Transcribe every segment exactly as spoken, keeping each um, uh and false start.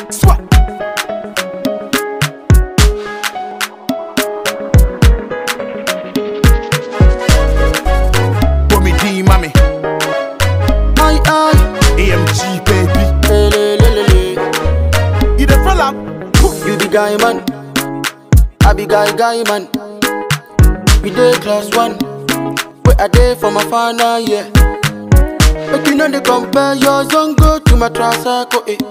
Swat. Bomi D, mommy. Aye, aye. A M G, baby. Le, le, le, le, le. You the fella? You be guy man, I be guy guy man. We dey class one, where I dey for my final year. But you know they compare your song go to my Trasaco, eh.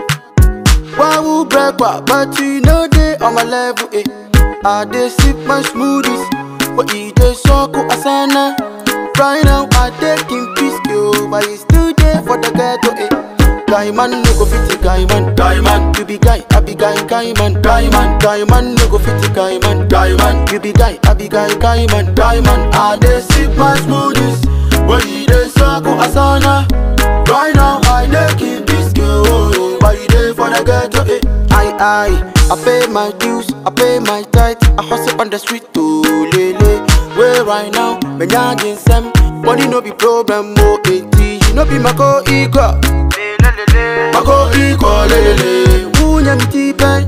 Why would break what, but you know they on my level, eh. I dey sip my smoothies, but you dey so cool asana. Right now I dey in peace, yo, but you still there for the ghetto, eh. Guy man, no go fit it, guy man, guy man. You be guy, I be guy, guy man, guy man, guy man, no go fit it, guy man, guy man. You be guy, I be guy, guy man, guy man. I dey sip my smoothies, but you dey so cool asana. Right now I dey keep this girl, but you dey for the ghetto, eh. I, I, I pay my dues, I pay my tithe. I hustle on the street to lele. Where right now, me nyagin sem. Money no be problem, oh, eighty. You no be my co-equal. Mako equal, lelele. Unya mi tipe,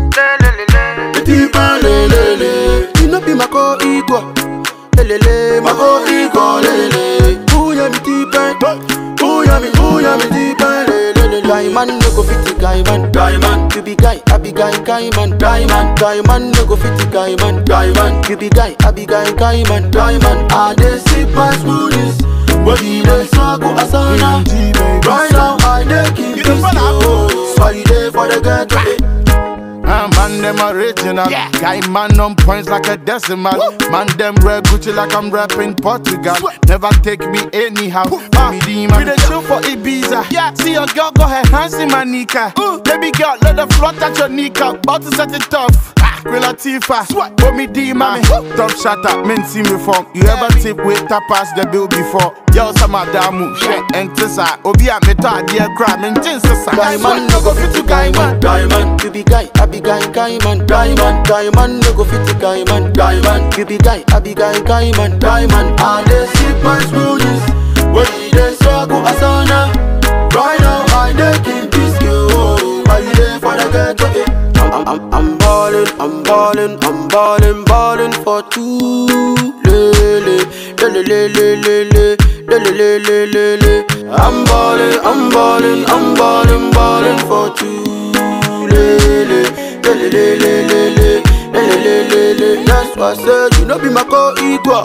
mi tipe, lelele. You no be mako equal, lelele. Mako equal, lelele. Unya mi tipe, unya mi, unya mi tipe, lelele. Guy man no go fit it, guy man, guy man. You be guy, I be guy, guy man, guy man. Guy man no go fit it, guy man, guy man. You be guy, I be guy, guy man, guy man. I dey sip my smoothies, but he dey so go asana. Right now I dey keep this yo, so you dey for the ghetto, eh. Ah, man, them original. Yeah. Guy, man, on points like a decimal. Woo. Man, them rap Gucci like I'm rapping Portugal. Sweat. Never take me anyhow. Ah, we the chill for Ibiza. Yeah. See your girl, go ahead, hands in my nika. Uh. Baby girl, let the float at your nika. About to set it off. Relatifa, Bomi D, mommy. Top shatter, men see me from. You ever tip with tapas the bill before? Yo, some of them shit and tissa. Obi, I'm a tad, dear crime and jinsa. Guy man, no go fit to guy man, guy man. You be guy, I be guy, guy man, guy man. Guy man, no go fit to guy man, guy man. You be guy, I be guy, guy man, guy man. I dey sip my smoothies, when you dey so go asana. Right now I dey keep this yo, but you dey for the ghetto, eh. I'm, I'm, I'm ballin', I'm ballin', I'm ballin', ballin' for two. Lele, lele, lele, lele, lele, lele, lele. I'm ballin', I'm ballin', I'm ballin', ballin' for two. Lele, lele, lele, lele, lele, lele, lele. That's why I said you no be my co-equal.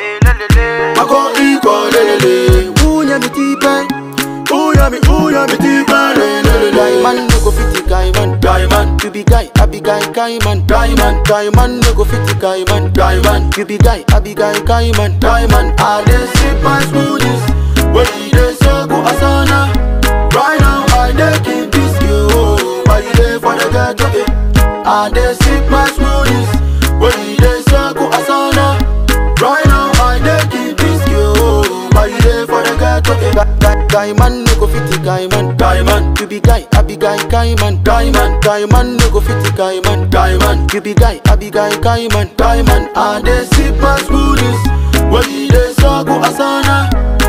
My co-equal, lele. Unya mi tipe, unya mi, unya mi tipe, lele. Guy man no go fit it, guy man, guy man. You be guy, I be guy, guy man, guy man. Guy man no go fit it, guy man, guy man. You be guy, I be guy, guy man, guy man. I dey sip my smoothies, when you dey so go asana. Right now I dey keep this yo, but you dey for the ghetto, eh. I dey sip my smoothies, when you dey so go asana. Right now I dey keep this yo, but you dey for the ghetto, eh. Guy, guy man no go fit it, guy man, guy man. You be guy, I be guy, guy man, guy man. Guy man no go fit it, guy man, guy man. You be guy, I be guy, guy man, guy man. I dey sip my smoothies, when you dey so go asana.